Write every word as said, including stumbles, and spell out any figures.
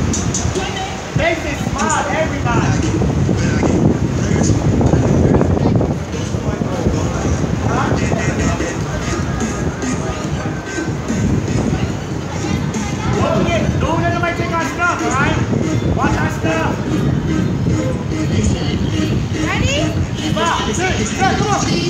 Make it smart, everybody. Don't forget, don't let nobody take our stuff, alright? Watch our stuff. Ready? Stop. Sit. Sit. Come on.